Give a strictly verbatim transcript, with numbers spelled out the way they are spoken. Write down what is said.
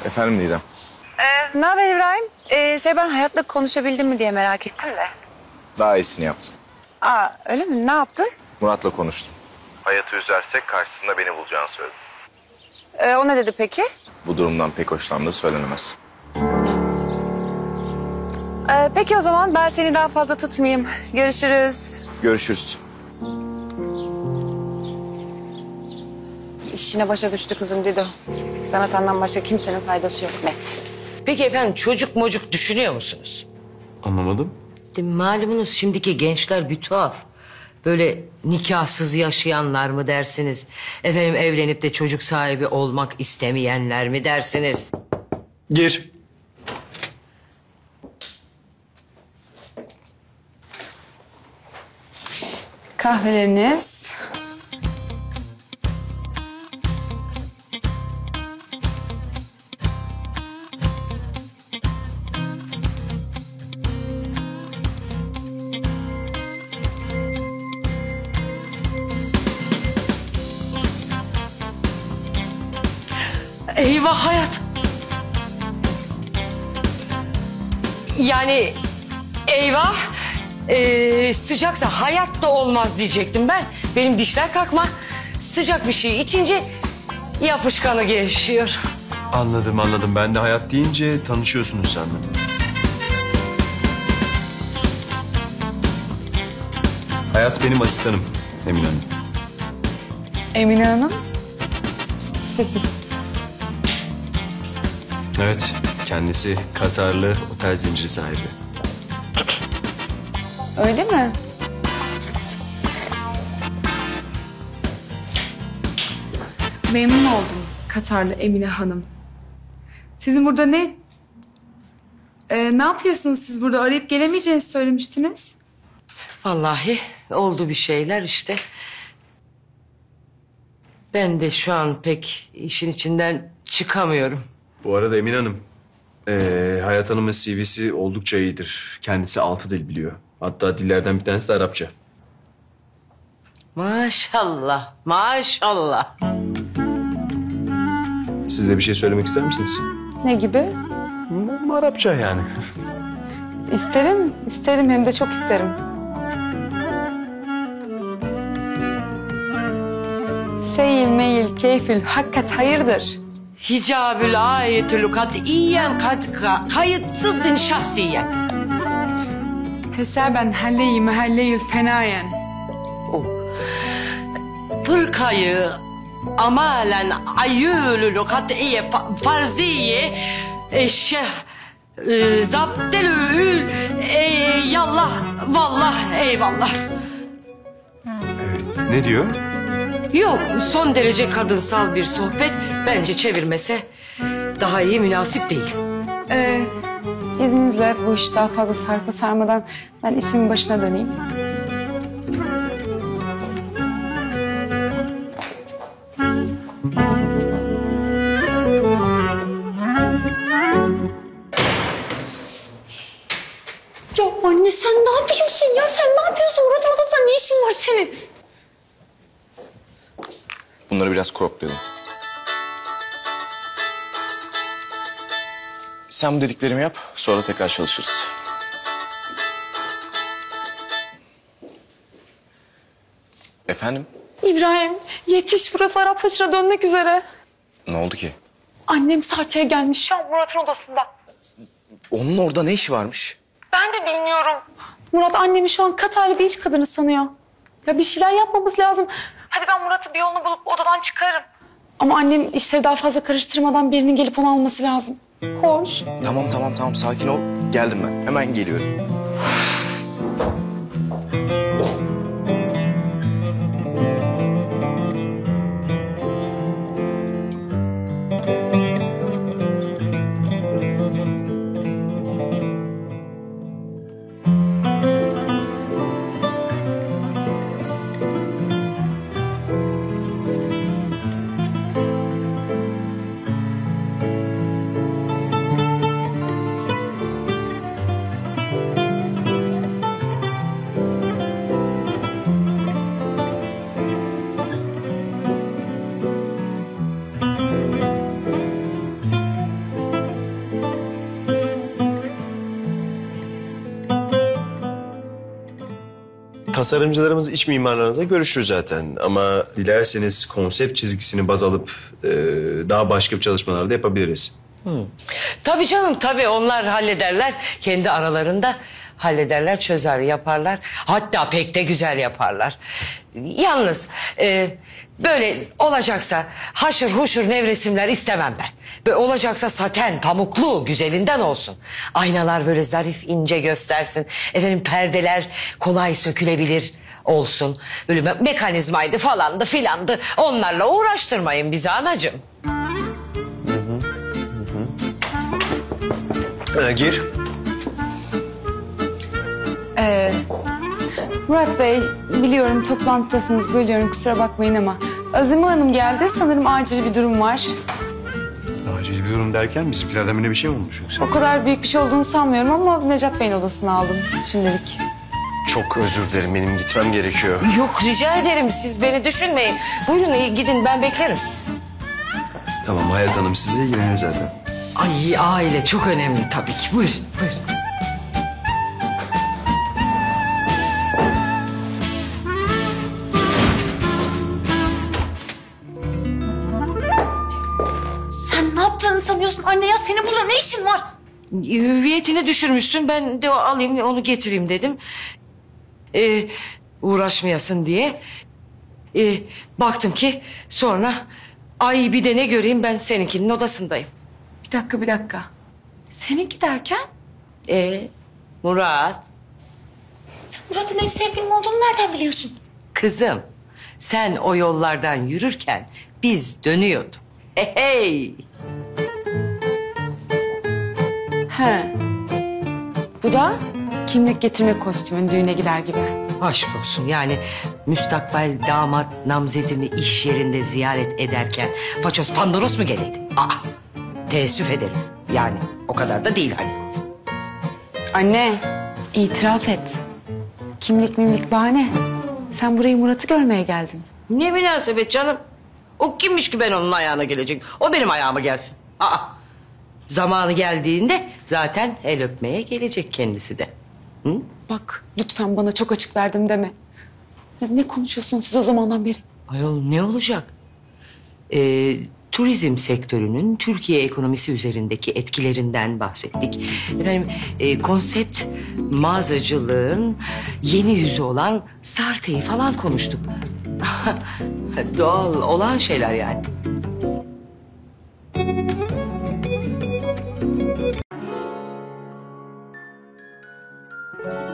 Efendim Didem? Ee, ne haber İbrahim? Ee, şey ben Hayat'la konuşabildim mi diye merak ettim de. Daha iyisini yaptım. Aa öyle mi? Ne yaptın? Murat'la konuştum. Hayat'ı üzersek karşısında beni bulacağını söyledi. Ee, o ne dedi peki? Bu durumdan pek hoşlandığı söylenemez. Ee, peki o zaman ben seni daha fazla tutmayayım. Görüşürüz. Görüşürüz. İşine başa düştü kızım Dido. Sana senden başka kimsenin faydası yok net. Peki efendim çocuk mocuk düşünüyor musunuz? Anlamadım. De, malumunuz şimdiki gençler bir tuhaf. Böyle nikahsız yaşayanlar mı dersiniz? Efendim evlenip de çocuk sahibi olmak istemeyenler mi dersiniz? Gir. Kahveleriniz. Eyvah hayat. Yani eyvah. Ee, sıcaksa hayatta olmaz diyecektim ben. Benim dişler takma. Sıcak bir şey içince yapışkanı gevşiyor. Anladım anladım. Ben de Hayat deyince tanışıyorsunuz sandım. Hayat benim asistanım Emine Hanım. Emine Hanım. Evet, kendisi Katarlı otel zinciri sahibi. Öyle mi? Memnun oldum Katarlı Emine Hanım. Sizin burada ne... Ee, ne yapıyorsunuz siz burada? Arayıp gelemeyeceğinizi söylemiştiniz. Vallahi oldu bir şeyler işte. Ben de şu an pek işin içinden çıkamıyorum. Bu arada Emine Hanım, ee, Hayat Hanım'ın C V'si oldukça iyidir. Kendisi altı dil biliyor. Hatta dillerden bir tanesi de Arapça. Maşallah, maşallah. Siz de bir şey söylemek ister misiniz? Ne gibi? Hmm, Arapça yani. İsterim, isterim hem de çok isterim. Seyil meyil keyfül hakkat hayırdır. Hicabül ayetül katiyen kat kayıtsızın şahsiyen. Hesaben halleyi mahalleyi fenayen. Fırkayı amalen ayyülül katiye farziye eşeh e, zaptelül eyvallah vallah eyvallah. Evet, ne diyor? Yok, son derece kadınsal bir sohbet. Bence çevirmese daha iyi, münasip değil. Ee, izninizle bu iş daha fazla sarpa sarmadan ben işimin başına döneyim. Ya anne sen ne yapıyorsun ya? Sen ne yapıyorsun? Murat'ın odasında ne işin var senin? Bunları biraz croplayalım. Sen bu dediklerimi yap, sonra tekrar çalışırız. Efendim? İbrahim yetiş, burası Arap saçına dönmek üzere. Ne oldu ki? Annem Sartı'ya gelmiş şu an Murat'ın odasında. Onun orada ne işi varmış? Ben de bilmiyorum. Murat annemi şu an Katarlı bir iş kadını sanıyor. Ya bir şeyler yapmamız lazım. Hadi ben Murat'ı bir yolunu bulup odadan çıkarım. Ama annem işleri daha fazla karıştırmadan birinin gelip onu alması lazım. Koş. Tamam tamam tamam sakin ol. Geldim ben. Hemen geliyorum. tasarımcılarımız, iç mimarlarınızla görüşür zaten. Ama Dilerseniz konsept çizgisini baz alıp e, daha başka çalışmalar da yapabiliriz. Tabii canım tabii onlar hallederler. Kendi aralarında hallederler, çözer, yaparlar. Hatta pek de güzel yaparlar. Yalnız e, böyle olacaksa haşır huşur nevresimler istemem ben. Böyle olacaksa saten, pamuklu, güzelinden olsun. Aynalar böyle zarif, ince göstersin. Efendim perdeler kolay sökülebilir olsun. Böyle me- mekanizmaydı falandı filandı. Onlarla uğraştırmayın bizi anacığım. e, gir. Ee, Murat Bey, biliyorum toplantıdasınız, bölüyorum kusura bakmayın ama Azime Hanım geldi. Sanırım acil bir durum var. Acil bir durum derken bizimkilerden birine bir şey mi olmuş yoksa? O kadar büyük bir şey olduğunu sanmıyorum ama Necat Bey'in odasına aldım şimdilik. Çok özür dilerim, benim gitmem gerekiyor. Yok rica ederim siz beni düşünmeyin. Buyurun iyi, gidin ben beklerim. Tamam, Hayat Hanım sizle ilgilenir zaten. Ay aile çok önemli tabii ki. Buyurun buyurun. Sen ne yaptığını sanıyorsun anne ya? Senin burada ne işin var? Hüviyetini düşürmüşsün. Ben de alayım onu getireyim dedim. Ee, uğraşmayasın diye. Ee, baktım ki sonra ay bir de ne göreyim ben seninkinin odasındayım. Bir dakika, bir dakika. Seninki derken? Ee, Murat. Sen Murat'ın benim sevgilim olduğunu nereden biliyorsun? Kızım sen o yollardan yürürken biz dönüyorduk. Hey hey. He. Bu da kimlik getirme kostümün düğüne gider gibi. Aşk olsun yani müstakbel damat namzedimi iş yerinde ziyaret ederken paçoz pandoros mu geleydi? Aa, teessüf ederim yani o kadar da değil hani. Anne, itiraf et. Kimlik mimlik bahane. Sen burayı Murat'ı görmeye geldin. Ne münasebet canım. O kimmiş ki ben onun ayağına gelecek? O benim ayağıma gelsin. Aa, zamanı geldiğinde zaten el öpmeye gelecek kendisi de. Hı? Bak lütfen bana çok açık verdim deme. Ya ne konuşuyorsunuz siz o zamandan beri? Ayol ne olacak? Ee, turizm sektörünün Türkiye ekonomisi üzerindeki etkilerinden bahsettik. Efendim e, konsept mağazacılığın yeni yüzü olan Sarte'yi falan konuştuk. Doğal olan şeyler yani.